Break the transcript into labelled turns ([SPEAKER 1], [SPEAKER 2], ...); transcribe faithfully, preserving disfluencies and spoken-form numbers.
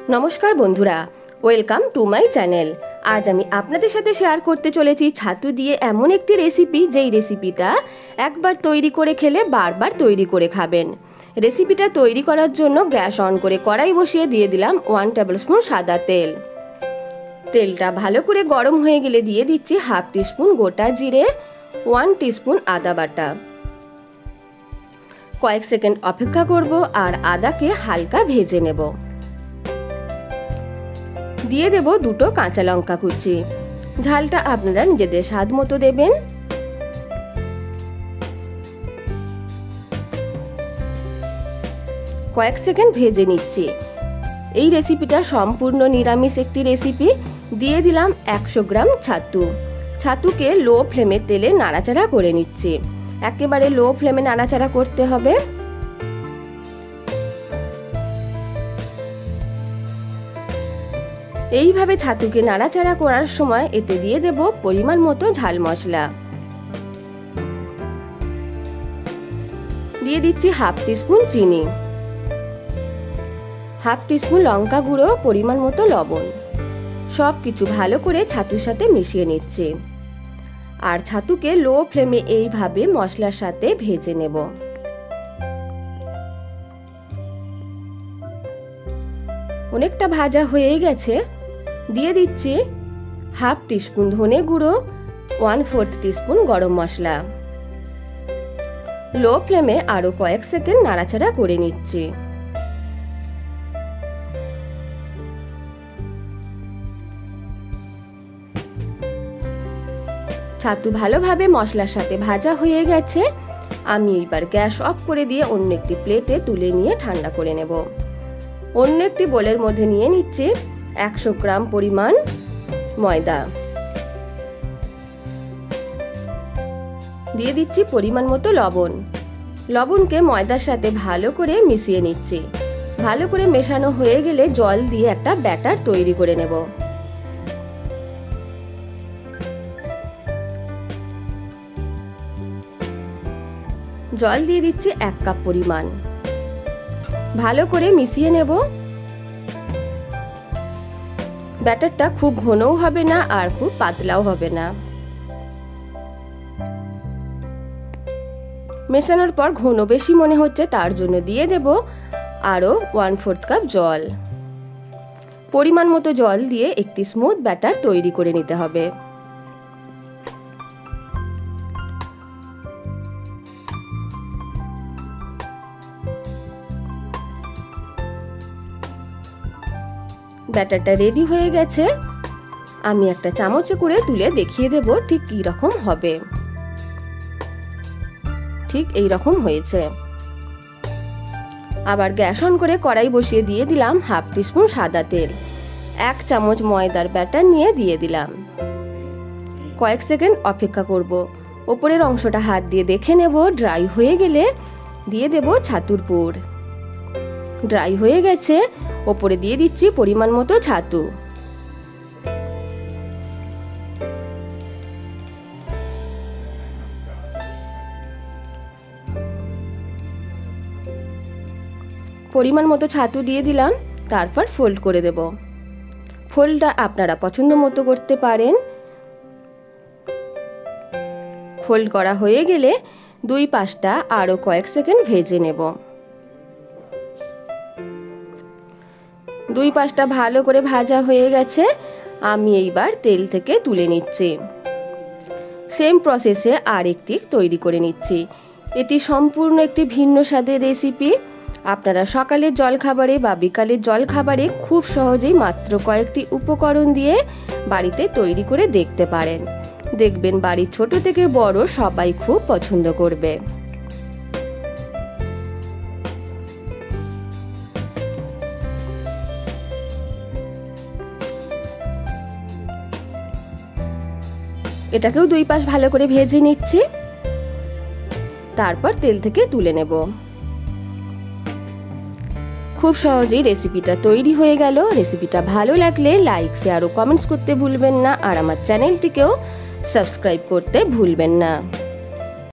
[SPEAKER 1] নমস্কার বন্ধুরা, welcome to my channel. আজ আমি আপনাদের সাথে শেয়ার করতে চলেছি ছাতু দিয়ে এমন একটি রেসিপি, যেই রেসিপিটা একবার তৈরি করে খেলে বারবার তৈরি করে খাবেন। রেসিপিটা তৈরি করার জন্য গ্যাস অন করে কড়াই বসিয়ে দিয়ে দিলাম ওয়ান টেবিল স্পুন সাদা তেল। তেলটা ভালো করে গরম হয়ে গেলে দিয়ে দিচ্ছি হাফ টিস্পুন গোটা জিরে, ওয়ান টিস্পুন আদা বাটা। কয়েক সেকেন্ড অপেক্ষা করব আর আদাকে হালকা ভেজে নেব। দিয়ে দেব দুটো কাঁচা লঙ্কা কুচি। ঝালটা আপনারা নিজেদের স্বাদ মতো দেবেন। কয়েক সেকেন্ড ভেজে নিচ্ছি। এই রেসিপিটা সম্পূর্ণ নিরামিষ একটি রেসিপি। দিয়ে দিলাম একশো গ্রাম ছাতু। ছাতুকে লো ফ্লেমে তেলে নাড়াচাড়া করে নিচ্ছি। একেবারে লো ফ্লেমে নাড়াচাড়া করতে হবে। এইভাবে ছাতুকে নাড়াচাড়া করার সময় এতে দিয়ে দেব পরিমাণ মতো ঝাল মশলা। দিয়ে দিচ্ছি হাফ টিস্পুন চিনি, হাফ টিস্পুন লঙ্কা গুঁড়ো, পরিমাণ মতো লবণ। সব কিছু ভালো করে ছাতুর সাথে মিশিয়ে নিচ্ছি। আর ছাতুকে লো ফ্লেমে এইভাবে মশলার সাথে ভেজে নেব। অনেকটা ভাজা হয়ে গেছে। দিয়ে দিচ্ছি হাফ টিস্পুন ধনে গুঁড়ো, ওয়ান ফোর্থ টিস্পুন গরম মশলা। লো ফ্লেমে আরো কয়েক সেকেন্ড নাড়াচাড়া করে নিচ্ছি। ছাতু ভালোভাবে মশলার সাথে ভাজা হয়ে গেছে। আমি এবার গ্যাস অফ করে দিয়ে অন্য একটি প্লেটে তুলে নিয়ে ঠান্ডা করে নেব। অন্য একটি বোলের মধ্যে নিয়ে নিচ্ছি একশো গ্রাম পরিমাণ ময়দা। দিয়ে দিচ্ছি পরিমাণ মতো লবণ। লবণকে ময়দার সাথে ভালো করে মিশিয়ে নিচ্ছি। ভালো করে মেশানো হয়ে গেলে জল দিয়ে একটা ব্যাটার তৈরি করে নেব। জল দিয়ে দিচ্ছি এক কাপ পরিমাণ। ভালো করে মিশিয়ে নেব। ব্যাটারটা খুব ঘনও হবে না আর খুব পাতলাও হবে না। মেশানোর পর ঘন বেশি মনে হচ্ছে, তার জন্য দিয়ে দেব আরো ওয়ান ফোর্থ কাপ জল। পরিমাণ মতো জল দিয়ে একটি স্মুথ ব্যাটার তৈরি করে নিতে হবে। ব্যাটারটা রেডি হয়ে গেছে। আমি একটা চামচে করে তুলে দেখিয়ে দেব ঠিক কি রকম হবে। ঠিক এই রকম হয়েছে। আবার গ্যাস অন করে কড়াই বসিয়ে দিয়ে দিলাম হাফ টিস্পুন সাদা তেল। এক চামচ ময়দার ব্যাটার নিয়ে দিয়ে দিলাম। কয়েক সেকেন্ড অপেক্ষা করব। ওপরের অংশটা হাত দিয়ে দেখে নেব। ড্রাই হয়ে গেলে দিয়ে দেব ছাতুর পুর। ড্রাই হয়ে গেছে। ওপরে দিয়ে দিচ্ছি পরিমাণ মতো ছাতু। পরিমাণ মতো ছাতু দিয়ে দিলাম। তারপর ফোল্ড করে দেব। ফোল্ডটা আপনারা পছন্দ মতো করতে পারেন। ফোল্ড করা হয়ে গেলে দুই পাশটা আরো কয়েক সেকেন্ড ভেজে নেব। দুই পাশটা ভালো করে ভাজা হয়ে গেছে। আমি এইবার তেল থেকে তুলে নিচ্ছি। সেম প্রসেসে আর একটি তৈরি করে নিচ্ছি। এটি সম্পূর্ণ একটি ভিন্ন স্বাদের রেসিপি। আপনারা সকালের জলখাবারে বা বিকালের জলখাবারে খুব সহজেই মাত্র কয়েকটি উপকরণ দিয়ে বাড়িতে তৈরি করে দেখতে পারেন। দেখবেন বাড়ির ছোট থেকে বড় সবাই খুব পছন্দ করবে। এটাকেও দুই পাশ ভালো করে ভেজে নিচ্ছি। তারপর তেল থেকে তুলে নেব। খুব সহজেই রেসিপিটা তৈরি হয়ে গেল। রেসিপিটা ভালো লাগলে লাইক, শেয়ার ও কমেন্টস করতে ভুলবেন না। আর আমার চ্যানেলটিকেও সাবস্ক্রাইব করতে ভুলবেন না।